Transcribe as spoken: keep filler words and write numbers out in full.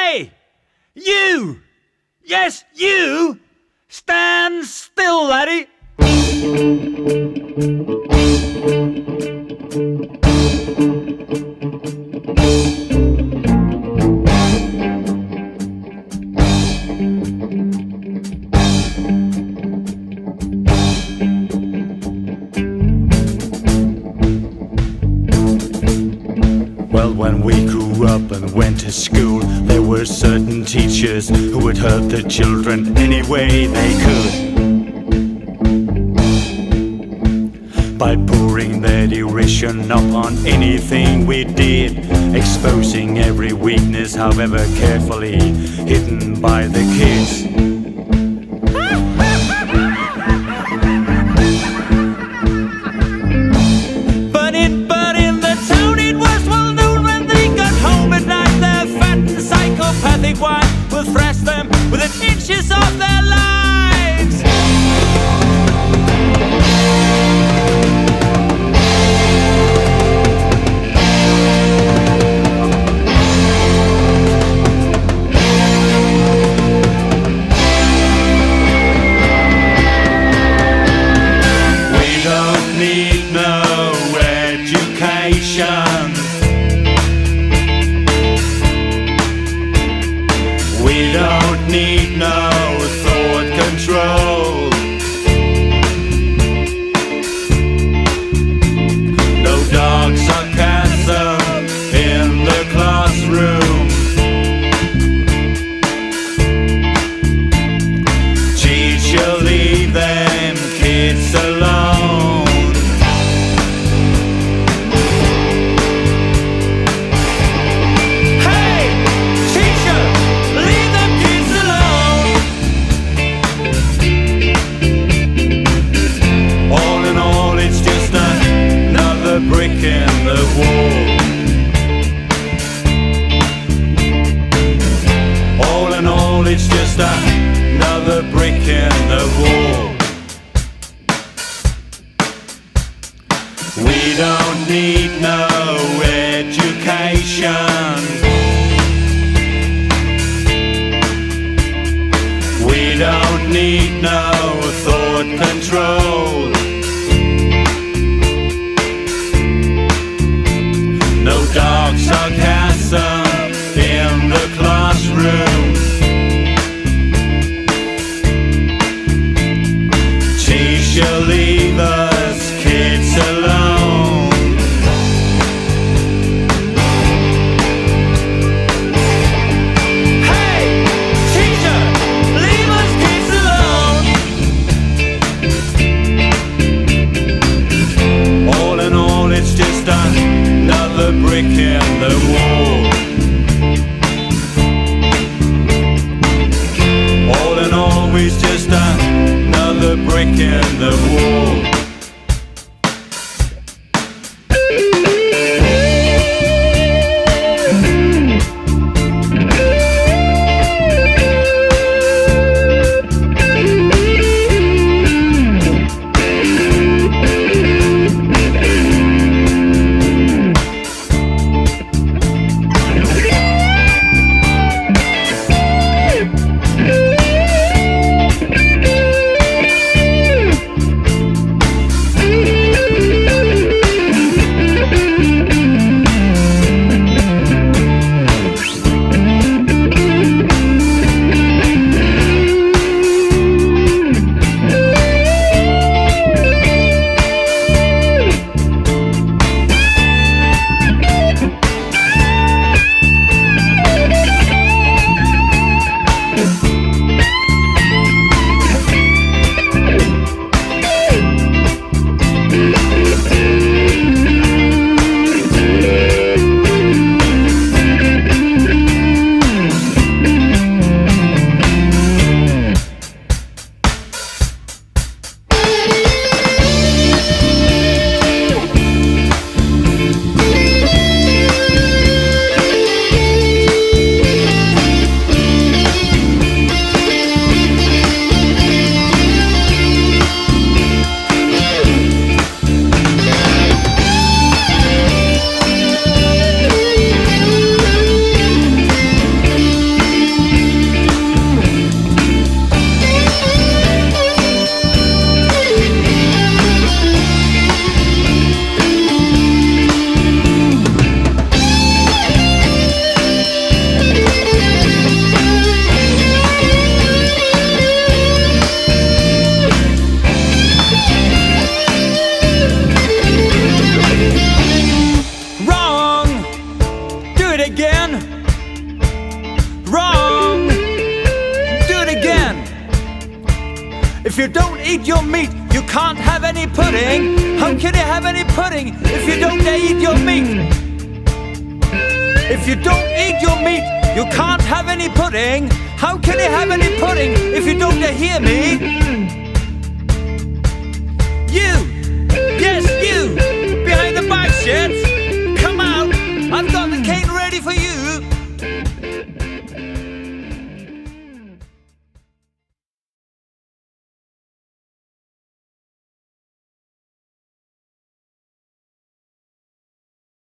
Hey! You! Yes, you! Stand still, laddie! Well, when we grew up and went to school, there were certain teachers who would hurt the children any way they could, by pouring their derision up on anything we did, exposing every weakness, however carefully hidden by the kids. But in, but in the town it was well known when they got home at night, their fat and psychopathic wife will thrash them within inches of their lives. Need no education. We don't need no thought control. No dark sarcasm in the classroom. Teacher, leave them kids alone. Brick in the wall. All in all, it's just another brick in the wall. We don't need no education. We don't need no thought control. No dark sarcasm in the classroom. Teacher, leave us kids alone. Hey, teacher, leave us kids alone. All in all, it's just another brick in the wall. All in all, it's just another brick in the wall. You can't have any pudding. How can you have any pudding if you don't eat your meat? If you don't eat your meat, you can't have any pudding. How can you have any pudding if you don't hear me?